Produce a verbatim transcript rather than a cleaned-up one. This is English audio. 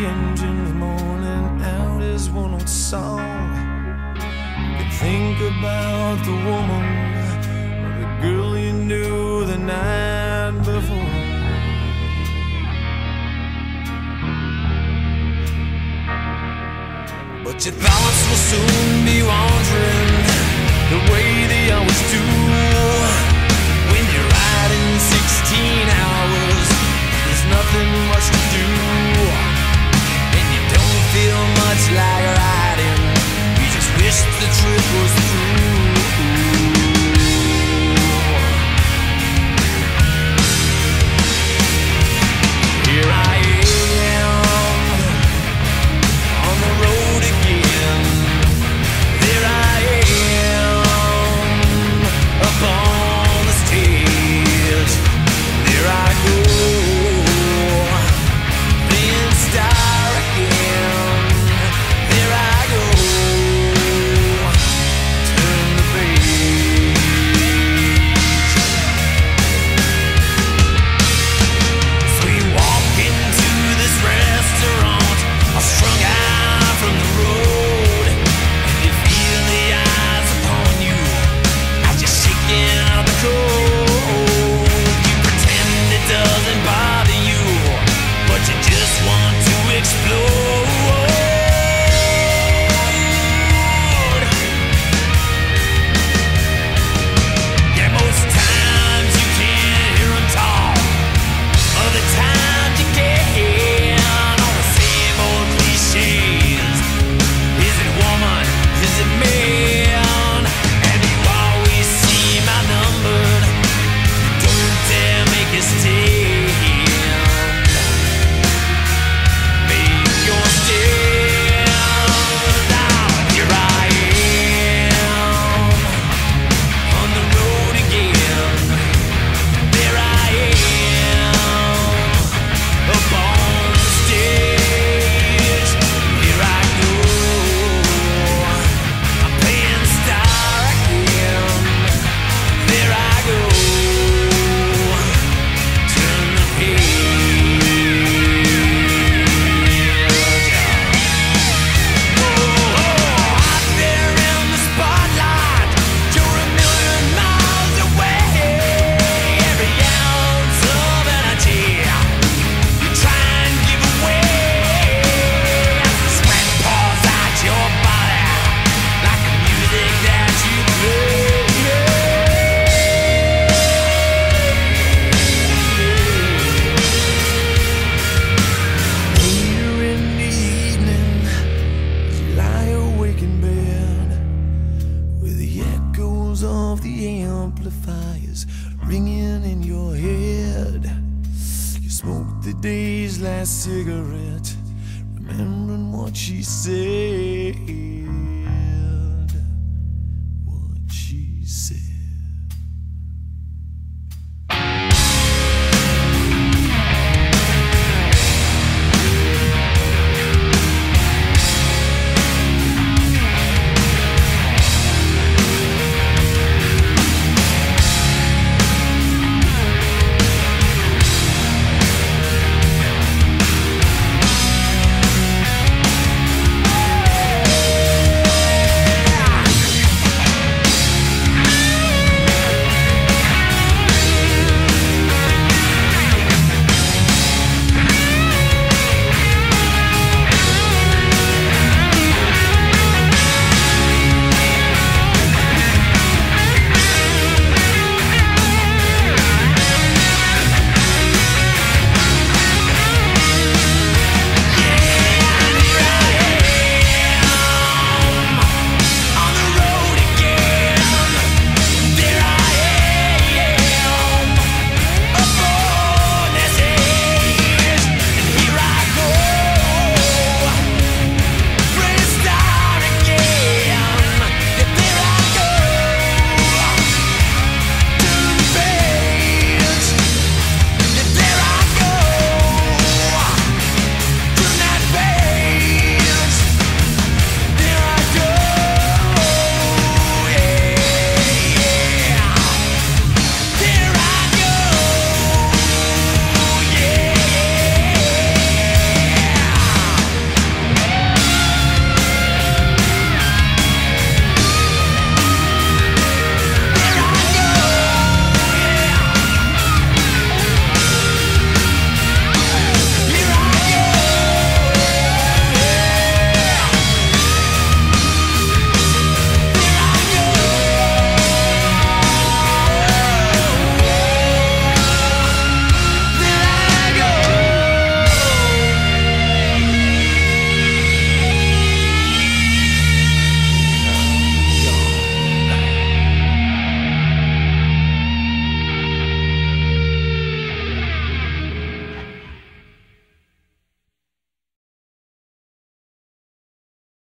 engine's moaning out his one old song. You think about the woman or the girl you knew the night before. But your thoughts will soon be wandering the way they always do. When you're riding sixteen hours, there's nothing much to do, and you don't feel much like riding. You just wish the trip was through. Here I am on the road again. There I am up on the stage. There I go, playing star again. There I go, turn the page. So you walk into this restaurant, all strung out from the road, and you feel the eyes upon you as you're shaking out the cold. You pretend it doesn't bother you, but you just want to explode. Yeah, most times you can't hear 'em talk. Other times you can, all the same old cliches. Is it woman? Is it man? And you always seem outnumbered. Don't dare make a stand. Make your stand. Now here I am on the road again. There I am up on the stage. Here I go, I'm playing star again. There I go, turn the page. Oh, out there in the spotlight, you're a million miles away. Every ounce of energy you try and give away, as the sweat pours out your body like the music that you play. Later in the evening, as you lie awake in bed, with the echoes of the amplifiers ringing in your head, you smoke the day's last cigarette, remembering what she said.